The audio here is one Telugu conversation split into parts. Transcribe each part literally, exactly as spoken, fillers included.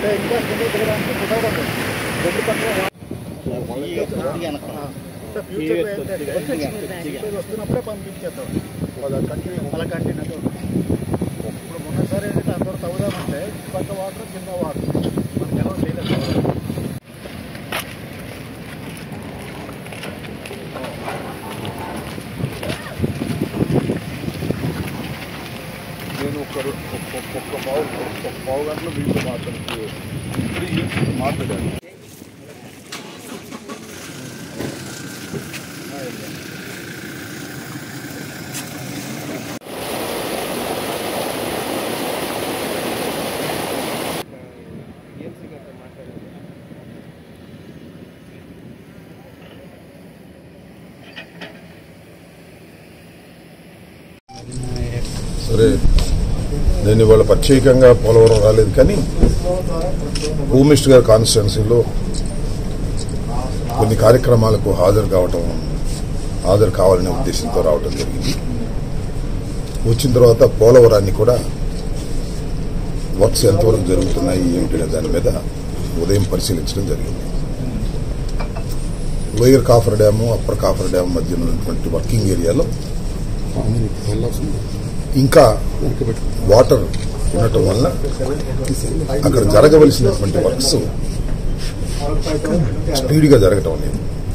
అంటే ఇంకా కింద దిగడానికి కుదరడం రెండు పక్కల ఫ్యూచర్ వస్తున్నప్పుడే పంపించేస్తాం అలా కంటిన్యూ అలా కంటిన్యూ. ఇప్పుడు మొన్నసారి ఏంటంటే అందరూ తవ్వుదామంటే పక్క వాటర్ కింద వాటర్ మనకి ఎలా చేయలేదు. నేను ఒక ఒక్క పావు ఒక పావు గంటలో వీళ్ళు మాట్లాడుతూ మాట్లాడాను. సరే, నేను ఇవాళ ప్రత్యేకంగా పోలవరం రాలేదు, కానీ హోమ్ మినిస్టర్ గారి కాన్స్టిట్యున్సీలో కొన్ని కార్యక్రమాలకు హాజరు కావటం హాజరు కావాలనే ఉద్దేశంతో రావడం జరిగింది. వచ్చిన తర్వాత పోలవరాన్ని కూడా వర్క్స్ ఎంతవరకు జరుగుతున్నాయి ఏమిటనే దాని మీద ఉదయం పరిశీలించడం జరిగింది. Lower coffer dam upper coffer dam మధ్య ఉన్నటువంటి వర్కింగ్ ఏరియాలో ఇంకా వాటర్ ఉండటం వల్ల అక్కడ జరగవలసినటువంటి వర్క్స్ స్పీడ్గా జరగటం లేదు.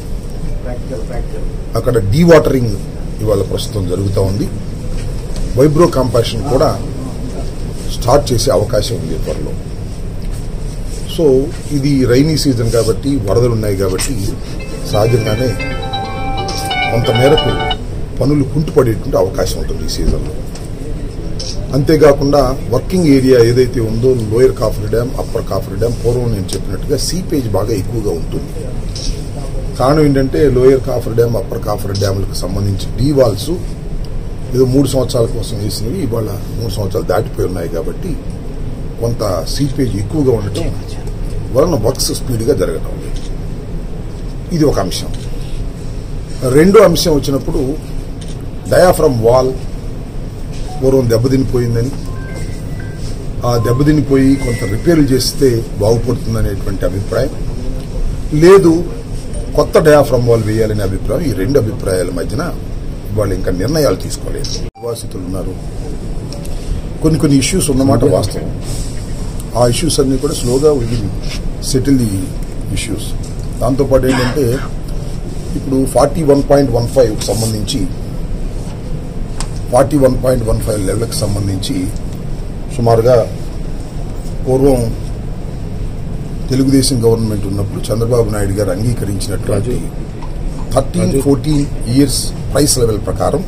అక్కడ డీవాటరింగ్ ఇవాళ ప్రస్తుతం జరుగుతూ ఉంది. వైబ్రో కాంపాక్షన్ కూడా స్టార్ట్ చేసే అవకాశం ఉంది త్వరలో. సో ఇది రైనీ సీజన్ కాబట్టి, వరదలు ఉన్నాయి కాబట్టి సహజంగానే కొంత మేరకు పనులు కుంటుపడేటువంటి అవకాశం ఉంటుంది ఈ సీజన్లో. అంతేకాకుండా వర్కింగ్ ఏరియా ఏదైతే ఉందో lower coffer dam upper coffer dam పూర్వం నేను చెప్పినట్టుగా సీపేజ్ బాగా ఎక్కువగా ఉంటుంది. కారణం ఏంటంటే lower coffer dam upper coffer డ్యాములకు సంబంధించి డీ వాల్స్ ఏదో మూడు సంవత్సరాల కోసం వేసినవి ఇవాళ మూడు సంవత్సరాలు దాటిపోయి ఉన్నాయి కాబట్టి కొంత సీపేజ్ ఎక్కువగా ఉండటం వలన వర్క్స్ స్పీడ్గా జరగటం లేదు. ఇది ఒక అంశం. రెండో అంశం వచ్చినప్పుడు డయాఫ్రమ్ వాల్ పూర్వం దెబ్బతినిపోయిందని, ఆ దెబ్బతినిపోయి కొంత రిపేర్లు చేస్తే బాగుపడుతుందనేటువంటి అభిప్రాయం లేదు, కొత్త డయాఫ్రమ్ వాల్ వేయాలనే అభిప్రాయం. ఈ రెండు అభిప్రాయాల మధ్యన వాళ్ళు ఇంకా నిర్ణయాలు తీసుకోలేదు. నివాసితులు ఉన్నారు, కొన్ని కొన్ని ఇష్యూస్ ఉన్నమాట వాస్తవం. ఆ ఇష్యూస్ అన్ని కూడా స్లోగా విల్ సెటిల్ ది ఇష్యూస్. దాంతోపాటు ఏంటంటే ఇప్పుడు forty one point one five సంబంధించి forty one point one five లెవెల్కి సంబంధించి సుమారుగా పూర్వం తెలుగుదేశం గవర్నమెంట్ ఉన్నప్పుడు చంద్రబాబు నాయుడు గారు అంగీకరించినటువంటి thirteen fourteen years price level ప్రకారం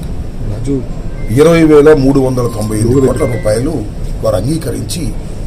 ఇరవై వేల మూడు వందల తొంభై ఐదు కోట్ల రూపాయలు వారు అంగీకరించి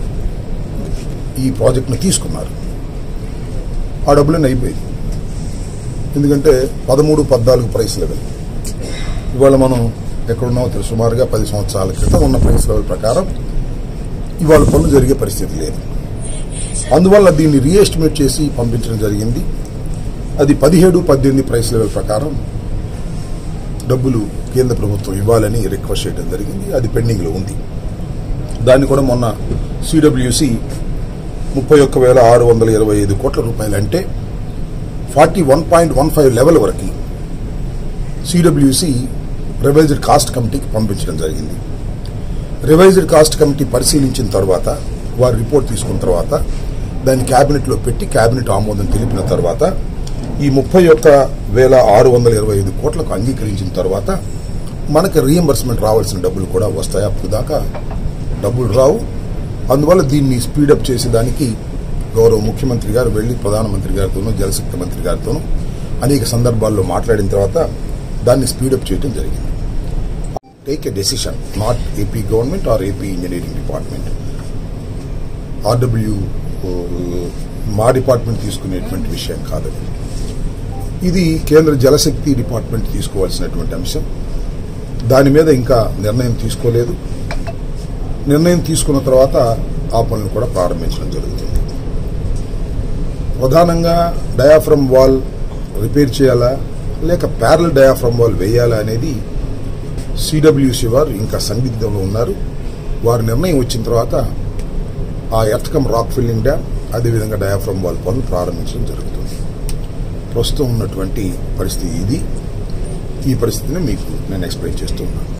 ఈ ప్రాజెక్టును తీసుకున్నారు. ఆ డబ్బులన్నీ అయిపోయింది. ఎందుకంటే పదమూడు పద్నాలుగు ప్రైస్ లెవెల్. ఇవాళ మనం ఎక్కడున్నామో తెలుసు, సుమారుగా పది సంవత్సరాల క్రితం ఉన్న ప్రైస్ లెవెల్ ప్రకారం ఇవాళ పనులు జరిగే పరిస్థితి లేదు. అందువల్ల దీన్ని రీఎస్టిమేట్ చేసి పంపించడం జరిగింది. అది పదిహేడు పద్దెనిమిది ప్రైస్ లెవెల్ ప్రకారం డబ్బులు కేంద్ర ప్రభుత్వం ఇవ్వాలని రిక్వెస్ట్ చేయడం జరిగింది. అది పెండింగ్లో ఉంది. దాన్ని కూడా మొన్న సిడబ్ల్యూసి ముప్పై ఒక్క వేల ఆరు వందల ఇరవై ఐదు కోట్ల రూపాయలు అంటే forty one point one five level వరకు సిడబ్ల్యూసి రివైజ్డ్ కాస్ట్ కమిటీకి పంపించడం జరిగింది. రివైజ్డ్ కాస్ట్ కమిటీ పరిశీలించిన తర్వాత వారి రిపోర్ట్ తీసుకున్న తర్వాత దాన్ని క్యాబినెట్లో పెట్టి క్యాబినెట్ ఆమోదం తెలిపిన తర్వాత ఈ ముప్పై ఒక్క వేల ఆరు వందల ఇరవై ఐదు కోట్లకు అంగీకరించిన తర్వాత మనకి రీఎంబర్స్మెంట్ రావాల్సిన డబ్బులు కూడా వస్తాయి. అప్పుడు దాకా డబ్బులు రావు. అందువల్ల దీన్ని స్పీడప్ చేసేదానికి గౌరవ ముఖ్యమంత్రి గారు వెళ్లి ప్రధానమంత్రి గారితోనూ జలశక్తి మంత్రి గారితోనూ అనేక సందర్భాల్లో మాట్లాడిన తర్వాత దాన్ని స్పీడప్ చేయడం జరిగింది. Take a decision, not AP government or AP engineering department. RW మా డిపార్ట్మెంట్ తీసుకునేటువంటి విషయం కాదు. ఇది కేంద్ర జలశక్తి డిపార్ట్మెంట్ తీసుకోవాల్సినటువంటి అంశం. దాని మీద ఇంకా నిర్ణయం తీసుకోలేదు. నిర్ణయం తీసుకున్న తర్వాత ఆ పనులు కూడా ప్రారంభించడం జరుగుతుంది. ప్రధానంగా డయాఫ్రమ్ వాల్ రిపేర్ చేయాలా లేక ప్యారల్ డయాఫ్రమ్ వాల్ వేయాలా అనేది సిడబ్ల్యూసి వారు ఇంకా సందిగ్ధంలో ఉన్నారు. వారి నిర్ణయం వచ్చిన తర్వాత ఆ ఎర్త్కమ్ రాక్ ఫిల్లింగ్ డ్యామ్ అదేవిధంగా డయాఫ్రమ్ వాల్ పనులు ప్రారంభించడం జరుగుతుంది. ప్రస్తుతం ఉన్నటువంటి పరిస్థితి ఇది. ఈ పరిస్థితిని మీకు నేను ఎక్స్ప్లెయిన్ చేస్తున్నాను.